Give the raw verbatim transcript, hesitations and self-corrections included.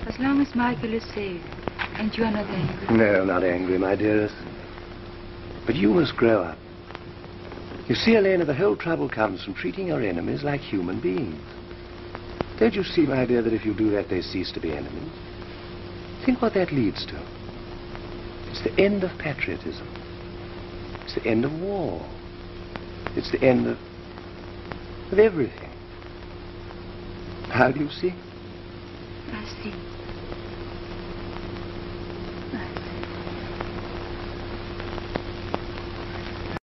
As long as Michael is safe, and you are not angry. No, not angry, my dearest. But you must grow up. You see, Elena, the whole trouble comes from treating your enemies like human beings. Don't you see, my dear, that if you do that, they cease to be enemies? Think what that leads to. It's the end of patriotism. It's the end of war. It's the end of, of everything. How do you see? I see.